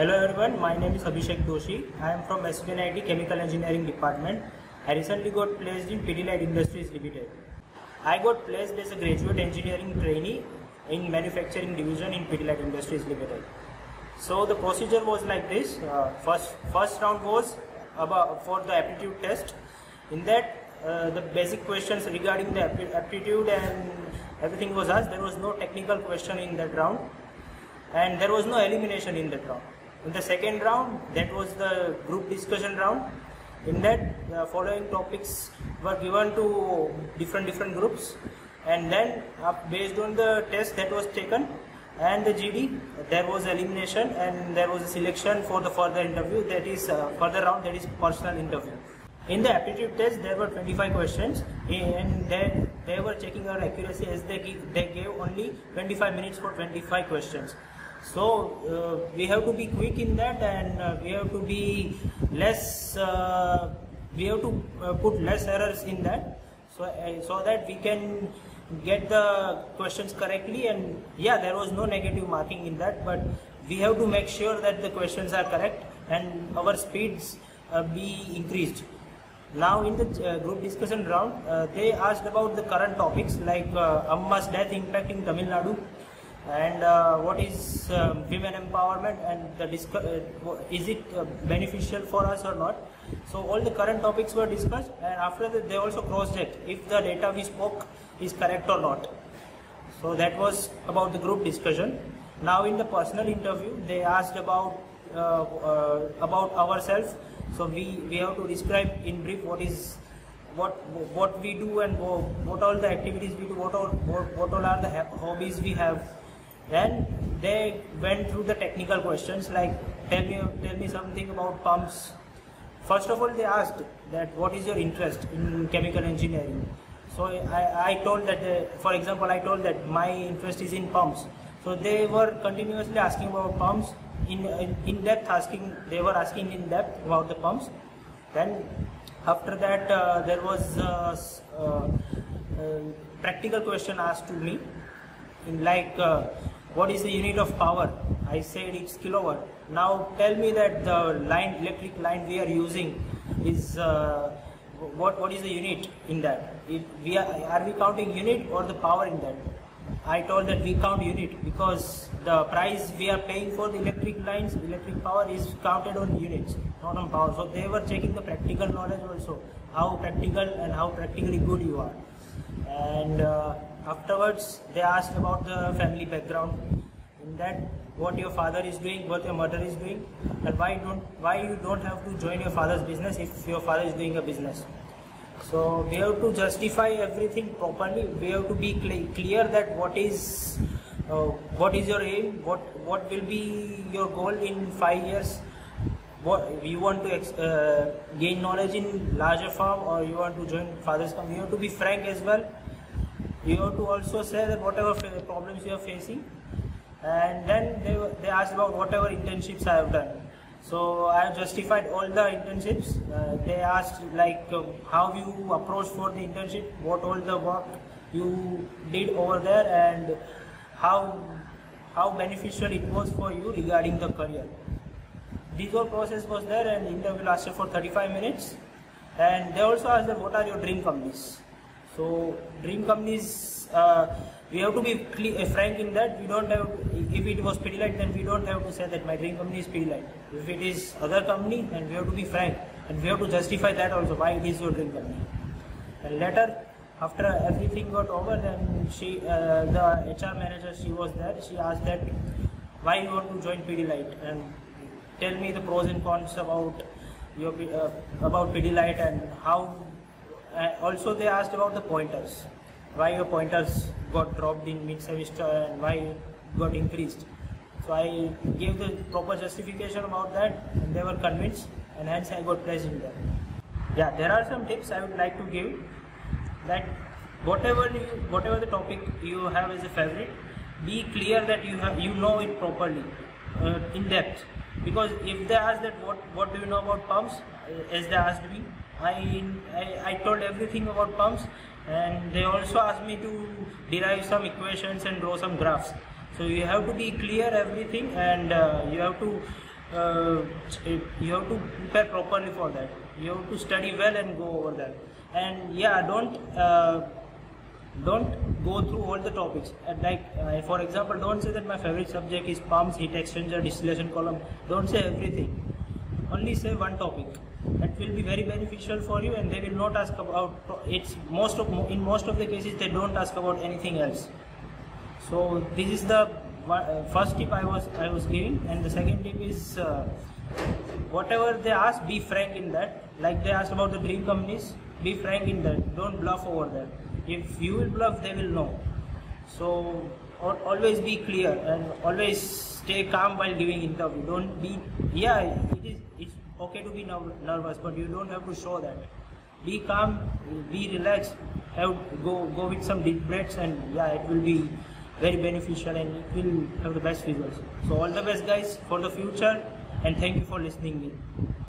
Hello everyone, my name is Abhishek Doshi. I am from SUNIT Chemical Engineering Department. I recently got placed in Pidilite Industries Limited. I got placed as a graduate engineering trainee in manufacturing division in Pidilite Industries Limited. So the procedure was like this. First round was for the aptitude test. In that the basic questions regarding the aptitude and everything was asked. There was no technical question in that round, and there was no elimination in that round. In the second round, that was the group discussion round. In that, the following topics were given to different groups, and then based on the test that was taken and the GD, there was elimination and there was a selection for the further interview, that is further round, that is personal interview. In the aptitude test, there were 25 questions, and they were checking our accuracy as they gave only 25 minutes for 25 questions. So we have to be quick in that, and we have to be less. We have to put less errors in that, so that we can get the questions correctly. And yeah, there was no negative marking in that, but we have to make sure that the questions are correct and our speeds be increased. Now in the group discussion round, they asked about the current topics like Amma's death impacting Tamil Nadu, and what is women empowerment, and is it beneficial for us or not. So all the current topics were discussed, and after that they also cross-checked if the data we spoke is correct or not. So that was about the group discussion. Now in the personal interview, they asked about ourselves. So we have to describe in brief what we do and what all the activities we do, what all are the hobbies we have. Then they went through the technical questions like tell me something about pumps. First of all, they asked that what is your interest in chemical engineering. So I told that, for example, I told that my interest is in pumps. So they were continuously asking about pumps, in depth asking. They were asking in depth about the pumps. Then after that there was practical question asked to me, in like what is the unit of power? I said it's kilowatt. Now tell me that the electric line we are using is what is the unit in that? Are we counting unit or the power in that? I told that we count unit, because the price we are paying for the electric lines, electric power, is counted on units, not on power. So they were checking the practical knowledge also, how practical and how practically good you are. And afterwards they asked about the family background, in that what your father is doing, what your mother is doing, and why you don't have to join your father's business if your father is doing a business. So we have to justify everything properly. We have to be clear that what is your aim, what will be your goal in 5 years. What you want to gain knowledge in larger firm, or you want to join father's company. You have to be frank as well. You have to also say that whatever problems you are facing. And then they asked about whatever internships I have done. So I have justified all the internships. They asked like how you approach for the internship, what all the work you did over there, and how beneficial it was for you regarding the career. This whole process was there, and interview lasted for 35 minutes. And they also asked that what are your dream companies. So dream companies, we have to be frank in that. We don't have, if it was Pidilite, then we don't have to say that my dream company is Pidilite. If it is other company, then we have to be frank, and we have to justify that also, why it is your dream company. And later, after everything got over, then the HR manager, she was there. She asked that why you want to join Pidilite, and tell me the pros and cons about Pidilite, and how. Also they asked about the pointers, why your pointers got dropped in mid-semester and why it got increased. So I gave the proper justification about that, and they were convinced, and hence I got placed in there. Yeah, there are some tips I would like to give, that whatever the topic you have as a favorite, be clear that you know it properly, in depth. Because if they ask that what do you know about pumps, as they asked me, I told everything about pumps, and they also asked me to derive some equations and draw some graphs. So you have to be clear everything, and you have to you have to prepare properly for that. You have to study well and go over that. And yeah, don't go through all the topics. And for example, don't say that my favorite subject is pumps, heat exchanger, distillation column. Don't say everything. Only say one topic. That will be very beneficial for you, and they will not ask about it's in most of the cases they don't ask about anything else. So this is the first tip I was giving, and the second tip is whatever they ask, be frank in that. Like they asked about the dream companies, be frank in that. Don't bluff over that. If you will bluff, they will know. So always be clear and always stay calm while giving interview. Don't be it's okay to be nervous, but you don't have to show that. Be calm, be relaxed, go with some deep breaths, and yeah, it will be very beneficial and it will have the best results. So all the best guys for the future, and thank you for listening me.